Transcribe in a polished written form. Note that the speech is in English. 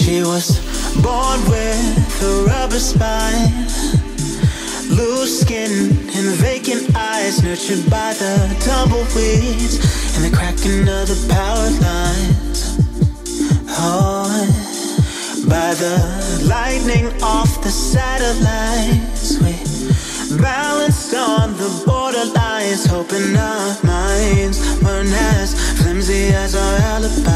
She was born with a rubber spine, loose skin and vacant eyes, nurtured by the tumbleweeds and the cracking of the power lines. Oh, by the lightning off the satellites, we balanced on the borderlines, hoping our minds weren't as flimsy as our alibis.